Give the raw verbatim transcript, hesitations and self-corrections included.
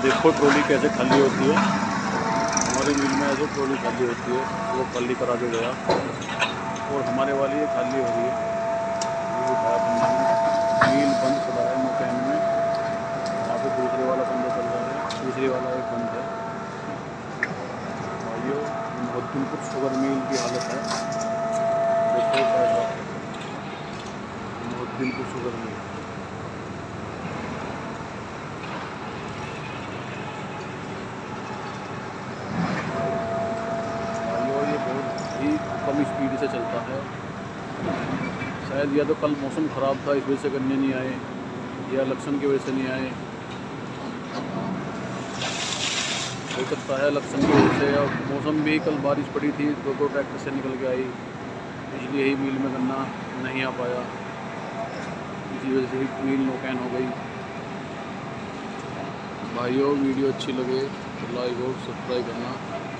देखो ट्रॉली कैसे खाली होती है। हमारे मिल में ऐसे ट्रॉली खाली होती है, वो खाली करा के गया और हमारे वाली ये खाली हो रही है। ये उठाया बंदे ने, मिल बंद पड़ा है मकैन में। वहाँ पे दूसरे वाला बंदा चल रहा है, तीसरे वाला एक बंद है। भाइयों मोहद्दीनपुर शुगर मिल की हालत है, देखो कैसा मोहद्दीनपुर शुगर मिल। ही कम स्पीड से चलता है। शायद या तो कल मौसम ख़राब था इस वजह से करने नहीं आए, या इलेक्शन की वजह से नहीं आए, हो सकता है इलेक्शन की वजह से। और मौसम भी कल बारिश पड़ी थी, दो दो ट्रैक्टर से निकल के आई, इसलिए ही मिल में गन्ना नहीं आ पाया। इसी वजह से ही मिल नौकैन हो गई। भाइयों वीडियो अच्छी लगे तो लाइक और सब्सक्राइब करना।